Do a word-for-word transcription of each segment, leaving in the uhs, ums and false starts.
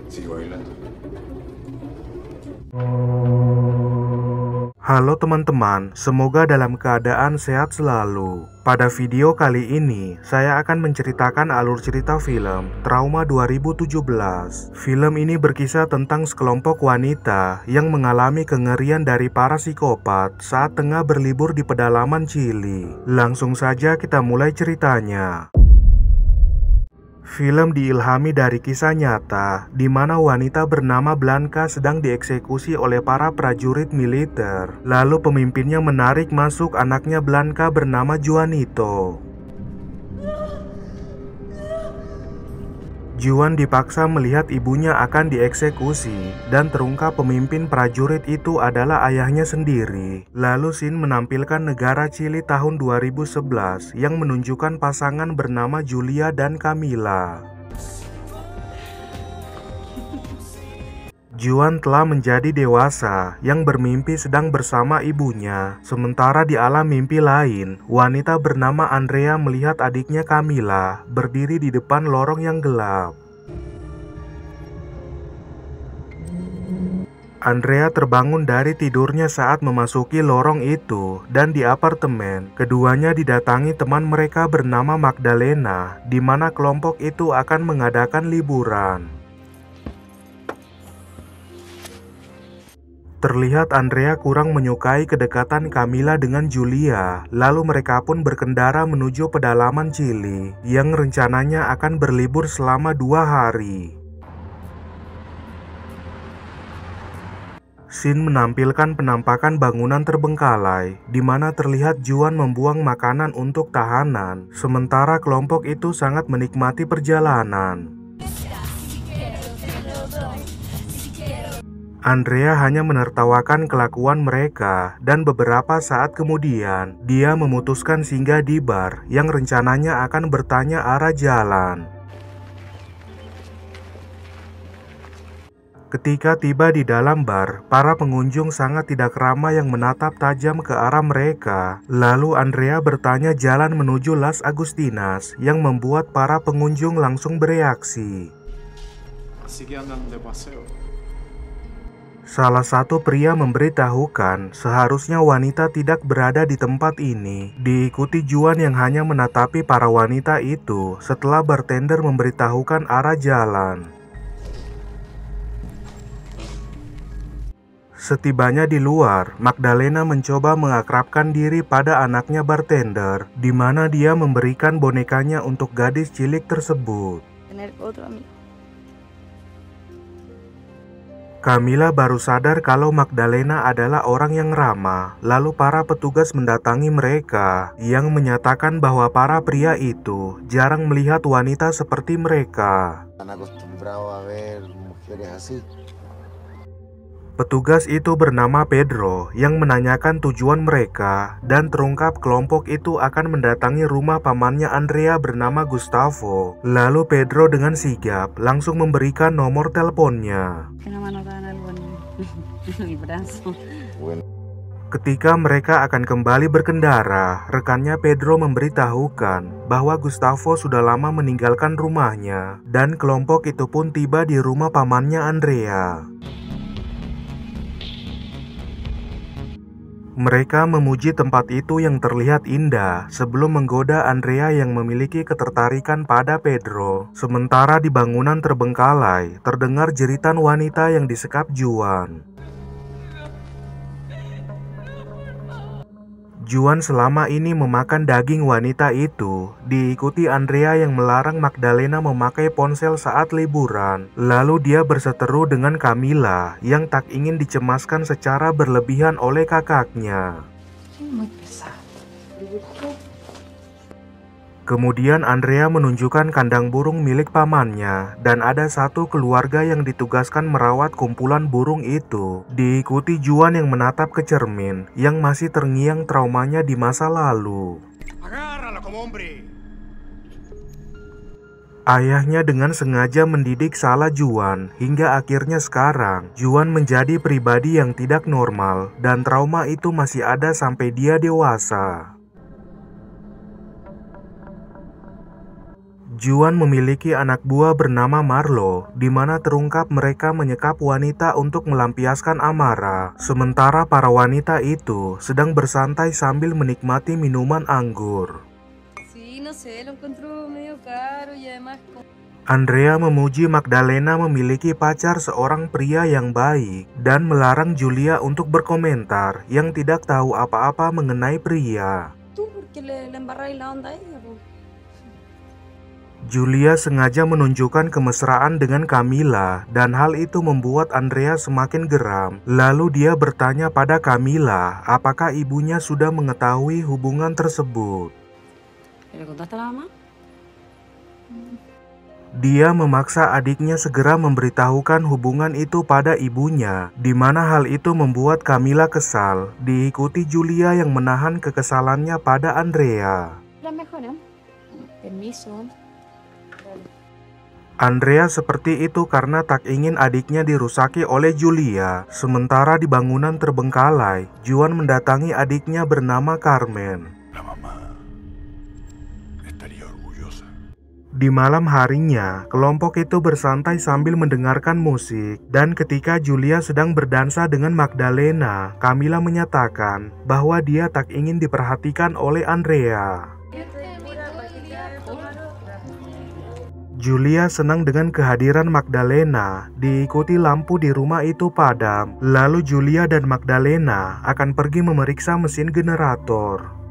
Sigue bailando. Halo teman-teman, semoga dalam keadaan sehat selalu. Pada video kali ini, saya akan menceritakan alur cerita film Trauma dua ribu tujuh belas. Film ini berkisah tentang sekelompok wanita yang mengalami kengerian dari para psikopat saat tengah berlibur di pedalaman Chili. Langsung saja kita mulai ceritanya. Film diilhami dari kisah nyata, di mana wanita bernama Blanca sedang dieksekusi oleh para prajurit militer. Lalu pemimpinnya menarik masuk anaknya Blanca bernama Juanito. Juan dipaksa melihat ibunya akan dieksekusi, dan terungkap pemimpin prajurit itu adalah ayahnya sendiri. Lalu scene menampilkan negara Chili tahun dua ribu sebelas yang menunjukkan pasangan bernama Julia dan Camila. Juan telah menjadi dewasa yang bermimpi sedang bersama ibunya. Sementara di alam mimpi lain, wanita bernama Andrea melihat adiknya Camila berdiri di depan lorong yang gelap. Andrea terbangun dari tidurnya saat memasuki lorong itu, dan di apartemen, keduanya didatangi teman mereka bernama Magdalena, di mana kelompok itu akan mengadakan liburan. Terlihat Andrea kurang menyukai kedekatan Camila dengan Julia, lalu mereka pun berkendara menuju pedalaman Chili yang rencananya akan berlibur selama dua hari. Scene menampilkan penampakan bangunan terbengkalai, di mana terlihat Juan membuang makanan untuk tahanan, sementara kelompok itu sangat menikmati perjalanan. Andrea hanya menertawakan kelakuan mereka, dan beberapa saat kemudian, dia memutuskan singgah di bar yang rencananya akan bertanya arah jalan. Ketika tiba di dalam bar, para pengunjung sangat tidak ramah yang menatap tajam ke arah mereka. Lalu Andrea bertanya jalan menuju Las Agustinas, yang membuat para pengunjung langsung bereaksi. Así que andan de paseo. Salah satu pria memberitahukan seharusnya wanita tidak berada di tempat ini. Diikuti Juan yang hanya menatapi para wanita itu setelah bartender memberitahukan arah jalan. Setibanya di luar, Magdalena mencoba mengakrabkan diri pada anaknya bartender, di mana dia memberikan bonekanya untuk gadis cilik tersebut. Camila baru sadar kalau Magdalena adalah orang yang ramah. Lalu para petugas mendatangi mereka, yang menyatakan bahwa para pria itu jarang melihat wanita seperti mereka. Petugas itu bernama Pedro yang menanyakan tujuan mereka, dan terungkap kelompok itu akan mendatangi rumah pamannya Andrea bernama Gustavo. Lalu Pedro dengan sigap langsung memberikan nomor teleponnya. Ketika mereka akan kembali berkendara, rekannya Pedro memberitahukan bahwa Gustavo sudah lama meninggalkan rumahnya, dan kelompok itu pun tiba di rumah pamannya Andrea. Mereka memuji tempat itu yang terlihat indah sebelum menggoda Andrea yang memiliki ketertarikan pada Pedro. Sementara di bangunan terbengkalai, terdengar jeritan wanita yang disekap Juan. Juan selama ini memakan daging wanita itu, diikuti Andrea yang melarang Magdalena memakai ponsel saat liburan. Lalu dia berseteru dengan Camila yang tak ingin dicemaskan secara berlebihan oleh kakaknya. Kemudian Andrea menunjukkan kandang burung milik pamannya, dan ada satu keluarga yang ditugaskan merawat kumpulan burung itu. Diikuti Juan yang menatap ke cermin, yang masih terngiang traumanya di masa lalu. Ayahnya dengan sengaja mendidik salah Juan, hingga akhirnya sekarang Juan menjadi pribadi yang tidak normal, dan trauma itu masih ada sampai dia dewasa. Juan memiliki anak buah bernama Marlo, di mana terungkap mereka menyekap wanita untuk melampiaskan amarah. Sementara para wanita itu sedang bersantai sambil menikmati minuman anggur. Sí, no sé, lo encuentro medio caro y además... Andrea memuji Magdalena memiliki pacar seorang pria yang baik dan melarang Julia untuk berkomentar yang tidak tahu apa-apa mengenai pria. Tú, porque le, le embarráis la onda a ella, po. Julia sengaja menunjukkan kemesraan dengan Camila dan hal itu membuat Andrea semakin geram. Lalu dia bertanya pada Camila apakah ibunya sudah mengetahui hubungan tersebut. ¿Le contaste a la mamá? Dia memaksa adiknya segera memberitahukan hubungan itu pada ibunya, di mana hal itu membuat Camila kesal, diikuti Julia yang menahan kekesalannya pada Andrea. La mejor, ¿eh? Permiso. Andrea seperti itu karena tak ingin adiknya dirusaki oleh Julia. Sementara di bangunan terbengkalai, Juan mendatangi adiknya bernama Carmen. Di malam harinya, kelompok itu bersantai sambil mendengarkan musik, dan ketika Julia sedang berdansa dengan Magdalena, Camila menyatakan bahwa dia tak ingin diperhatikan oleh Andrea. Julia senang dengan kehadiran Magdalena, diikuti lampu di rumah itu padam, lalu Julia dan Magdalena akan pergi memeriksa mesin generator.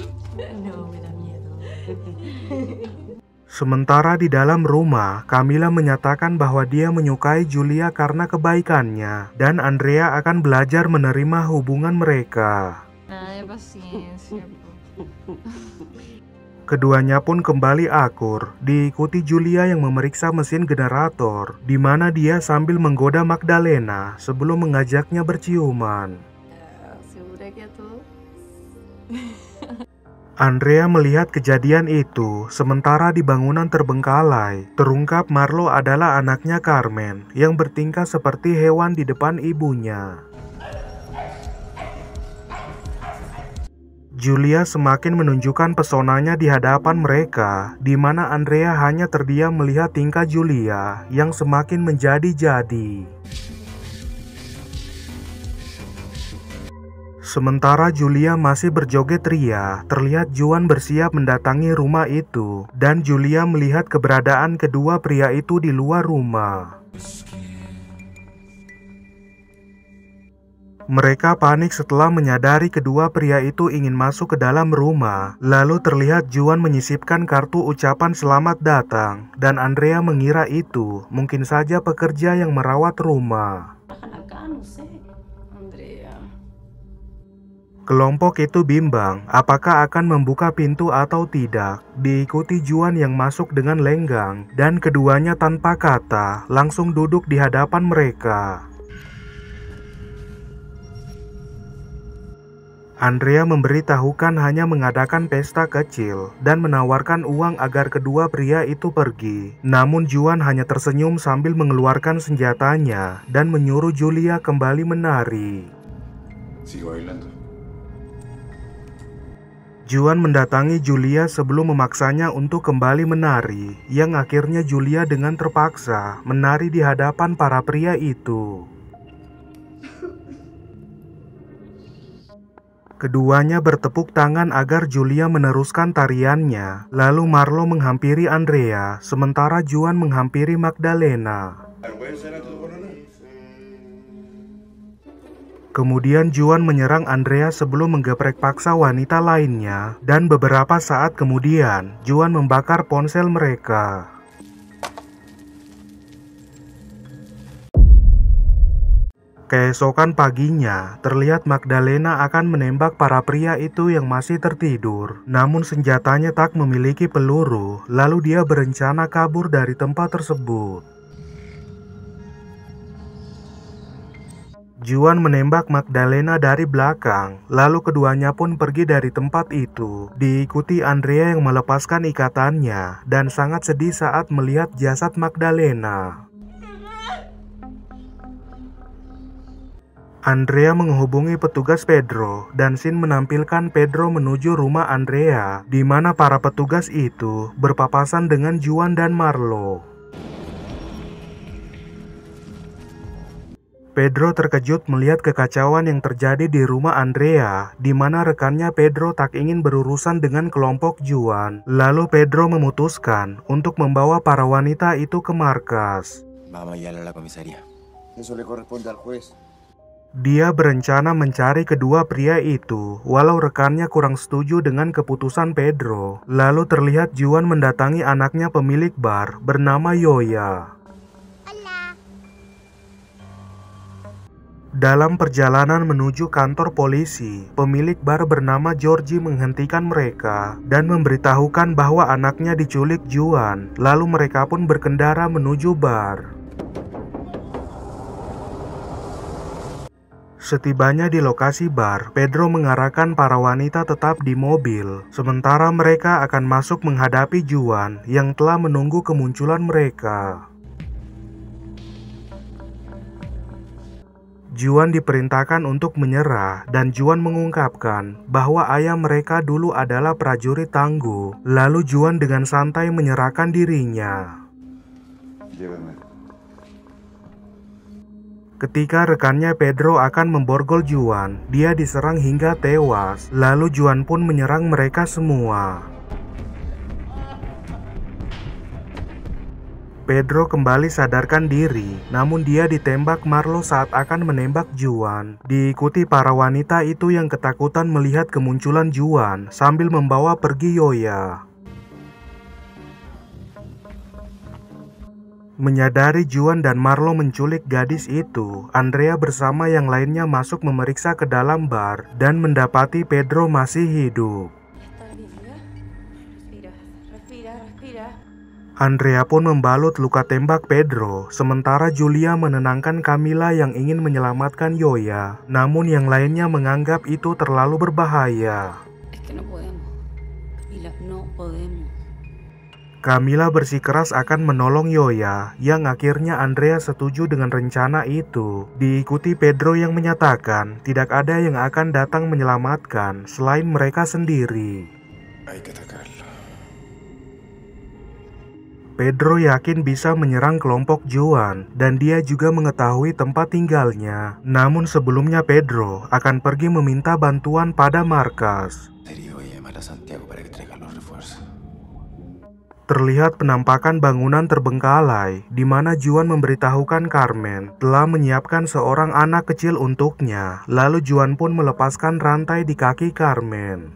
Sementara di dalam rumah, Camila menyatakan bahwa dia menyukai Julia karena kebaikannya, dan Andrea akan belajar menerima hubungan mereka. Keduanya pun kembali akur, diikuti Julia yang memeriksa mesin generator, di mana dia sambil menggoda Magdalena sebelum mengajaknya berciuman. Andrea melihat kejadian itu, sementara di bangunan terbengkalai, terungkap Marlo adalah anaknya Carmen, yang bertingkah seperti hewan di depan ibunya. Julia semakin menunjukkan pesonanya di hadapan mereka, di mana Andrea hanya terdiam melihat tingkah Julia yang semakin menjadi-jadi. Sementara Julia masih berjoget ria, terlihat Juan bersiap mendatangi rumah itu, dan Julia melihat keberadaan kedua pria itu di luar rumah. Mereka panik setelah menyadari kedua pria itu ingin masuk ke dalam rumah. Lalu terlihat Juan menyisipkan kartu ucapan selamat datang, dan Andrea mengira itu mungkin saja pekerja yang merawat rumah. Kelompok itu bimbang apakah akan membuka pintu atau tidak, diikuti Juan yang masuk dengan lenggang, dan keduanya tanpa kata langsung duduk di hadapan mereka. Andrea memberitahukan hanya mengadakan pesta kecil dan menawarkan uang agar kedua pria itu pergi. Namun Juan hanya tersenyum sambil mengeluarkan senjatanya dan menyuruh Julia kembali menari. Juan mendatangi Julia sebelum memaksanya untuk kembali menari, yang akhirnya Julia dengan terpaksa menari di hadapan para pria itu. Keduanya bertepuk tangan agar Julia meneruskan tariannya, lalu Marlo menghampiri Andrea, sementara Juan menghampiri Magdalena. Kemudian Juan menyerang Andrea sebelum menggeprek paksa wanita lainnya, dan beberapa saat kemudian Juan membakar ponsel mereka. Keesokan paginya, terlihat Magdalena akan menembak para pria itu yang masih tertidur. Namun senjatanya tak memiliki peluru, lalu dia berencana kabur dari tempat tersebut. Juan menembak Magdalena dari belakang, lalu keduanya pun pergi dari tempat itu, diikuti Andrea yang melepaskan ikatannya dan sangat sedih saat melihat jasad Magdalena. Andrea menghubungi petugas Pedro dan Sin menampilkan Pedro menuju rumah Andrea, di mana para petugas itu berpapasan dengan Juan dan Marlo. Pedro terkejut melihat kekacauan yang terjadi di rumah Andrea, di mana rekannya Pedro tak ingin berurusan dengan kelompok Juan. Lalu Pedro memutuskan untuk membawa para wanita itu ke markas. Vamos ya a la comisaría. Eso le corresponde al juez. Dia berencana mencari kedua pria itu, walau rekannya kurang setuju dengan keputusan Pedro. Lalu terlihat Juan mendatangi anaknya pemilik bar bernama Yoya. Dalam perjalanan menuju kantor polisi, pemilik bar bernama Georgie menghentikan mereka dan memberitahukan bahwa anaknya diculik Juan. Lalu mereka pun berkendara menuju bar. Setibanya di lokasi bar, Pedro mengarahkan para wanita tetap di mobil, sementara mereka akan masuk menghadapi Juan yang telah menunggu kemunculan mereka. Juan diperintahkan untuk menyerah dan Juan mengungkapkan bahwa ayah mereka dulu adalah prajurit tangguh. Lalu Juan dengan santai menyerahkan dirinya. Ketika rekannya Pedro akan memborgol Juan, dia diserang hingga tewas. Lalu Juan pun menyerang mereka semua. Pedro kembali sadarkan diri, namun dia ditembak Marlo saat akan menembak Juan. Diikuti para wanita itu yang ketakutan melihat kemunculan Juan sambil membawa pergi Yoya. Menyadari Juan dan Marlo menculik gadis itu, Andrea bersama yang lainnya masuk memeriksa ke dalam bar dan mendapati Pedro masih hidup. Andrea pun membalut luka tembak Pedro, sementara Julia menenangkan Camila yang ingin menyelamatkan Yoya, namun yang lainnya menganggap itu terlalu berbahaya. Camila bersikeras akan menolong Yoya, yang akhirnya Andrea setuju dengan rencana itu. Diikuti Pedro yang menyatakan tidak ada yang akan datang menyelamatkan selain mereka sendiri. Pedro yakin bisa menyerang kelompok Juan dan dia juga mengetahui tempat tinggalnya. Namun sebelumnya Pedro akan pergi meminta bantuan pada markas. Terlihat penampakan bangunan terbengkalai, di mana Juan memberitahukan Carmen telah menyiapkan seorang anak kecil untuknya. Lalu Juan pun melepaskan rantai di kaki Carmen.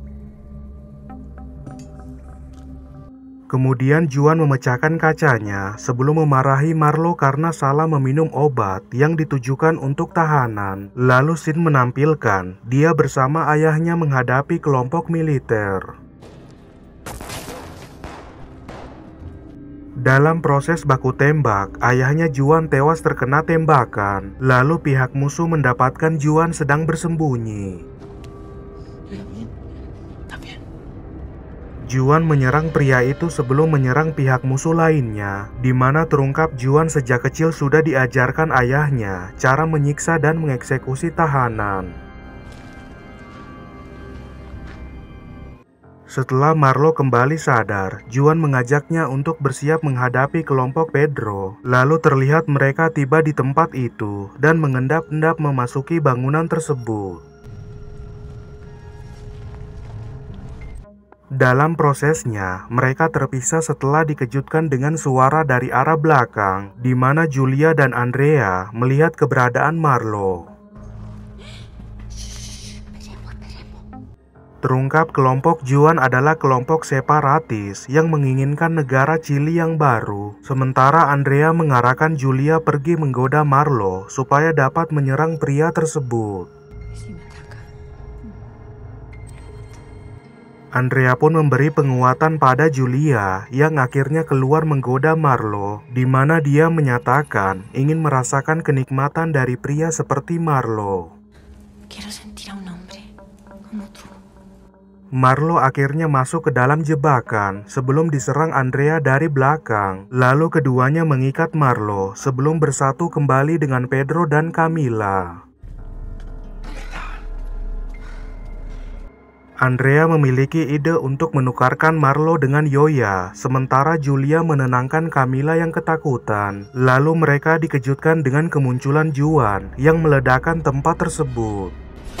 Kemudian Juan memecahkan kacanya sebelum memarahi Marlo karena salah meminum obat yang ditujukan untuk tahanan. Lalu Sin menampilkan dia bersama ayahnya menghadapi kelompok militer. Dalam proses baku tembak, ayahnya Juan tewas terkena tembakan. Lalu pihak musuh mendapatkan Juan sedang bersembunyi. Juan menyerang pria itu sebelum menyerang pihak musuh lainnya, di mana terungkap Juan sejak kecil sudah diajarkan ayahnya cara menyiksa dan mengeksekusi tahanan. Setelah Marlo kembali sadar, Juan mengajaknya untuk bersiap menghadapi kelompok Pedro. Lalu terlihat mereka tiba di tempat itu dan mengendap-endap memasuki bangunan tersebut. Dalam prosesnya, mereka terpisah setelah dikejutkan dengan suara dari arah belakang, di mana Julia dan Andrea melihat keberadaan Marlo. Terungkap kelompok Juan adalah kelompok separatis yang menginginkan negara Chili yang baru. Sementara Andrea mengarahkan Julia pergi menggoda Marlo supaya dapat menyerang pria tersebut. Andrea pun memberi penguatan pada Julia yang akhirnya keluar menggoda Marlo, di mana dia menyatakan ingin merasakan kenikmatan dari pria seperti Marlo. Marlo akhirnya masuk ke dalam jebakan sebelum diserang Andrea dari belakang. Lalu keduanya mengikat Marlo sebelum bersatu kembali dengan Pedro dan Camila. Andrea memiliki ide untuk menukarkan Marlo dengan Yoya, sementara Julia menenangkan Camila yang ketakutan. Lalu mereka dikejutkan dengan kemunculan Juan yang meledakkan tempat tersebut.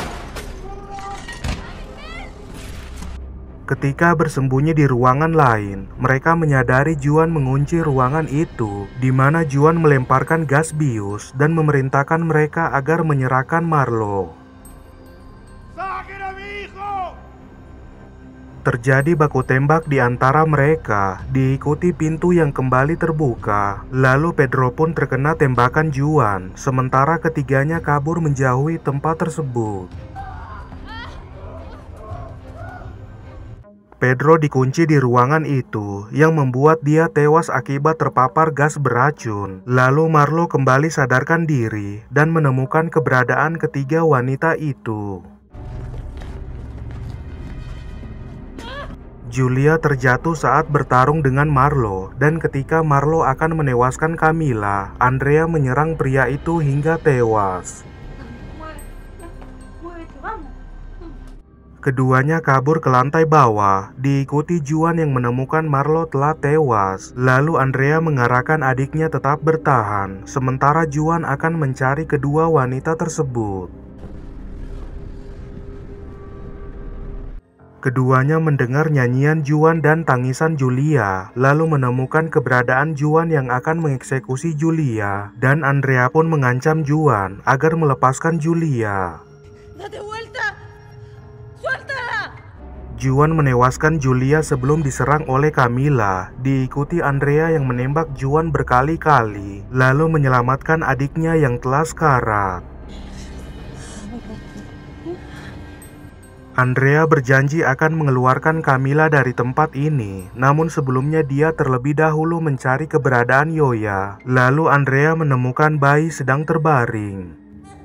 Ketika bersembunyi di ruangan lain, mereka menyadari Juan mengunci ruangan itu, di mana Juan melemparkan gas bius dan memerintahkan mereka agar menyerahkan Marlo. Terjadi baku tembak di antara mereka, diikuti pintu yang kembali terbuka. Lalu Pedro pun terkena tembakan Juan, sementara ketiganya kabur menjauhi tempat tersebut. Pedro dikunci di ruangan itu, yang membuat dia tewas akibat terpapar gas beracun. Lalu Marlo kembali sadarkan diri dan menemukan keberadaan ketiga wanita itu. Julia terjatuh saat bertarung dengan Marlo, dan ketika Marlo akan menewaskan Camila, Andrea menyerang pria itu hingga tewas. Keduanya kabur ke lantai bawah, diikuti Juan yang menemukan Marlo telah tewas. Lalu Andrea mengarahkan adiknya tetap bertahan, sementara Juan akan mencari kedua wanita tersebut. Keduanya mendengar nyanyian Juan dan tangisan Julia, lalu menemukan keberadaan Juan yang akan mengeksekusi Julia, dan Andrea pun mengancam Juan agar melepaskan Julia. Juan menewaskan Julia sebelum diserang oleh Camila, diikuti Andrea yang menembak Juan berkali-kali, lalu menyelamatkan adiknya yang telah sekarat. Andrea berjanji akan mengeluarkan Camila dari tempat ini, namun sebelumnya dia terlebih dahulu mencari keberadaan Yoya. Lalu Andrea menemukan bayi sedang terbaring.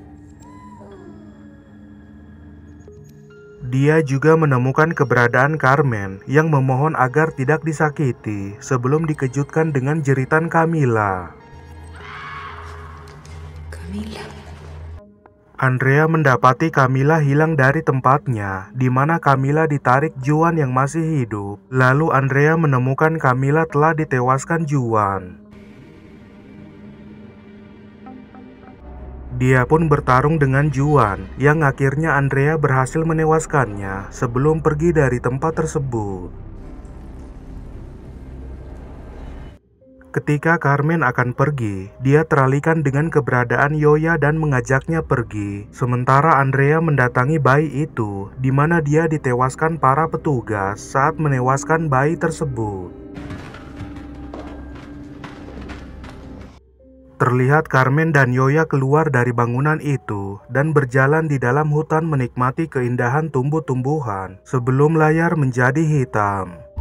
Dia juga menemukan keberadaan Carmen yang memohon agar tidak disakiti sebelum dikejutkan dengan jeritan Camila. Camila. Andrea mendapati Camila hilang dari tempatnya, di mana Camila ditarik Juan yang masih hidup. Lalu Andrea menemukan Camila telah ditewaskan Juan. Dia pun bertarung dengan Juan, yang akhirnya Andrea berhasil menewaskannya sebelum pergi dari tempat tersebut. Ketika Carmen akan pergi, dia teralihkan dengan keberadaan Yoya dan mengajaknya pergi. Sementara Andrea mendatangi bayi itu, di mana dia ditewaskan para petugas saat menewaskan bayi tersebut. Terlihat Carmen dan Yoya keluar dari bangunan itu dan berjalan di dalam hutan menikmati keindahan tumbuh-tumbuhan sebelum layar menjadi hitam.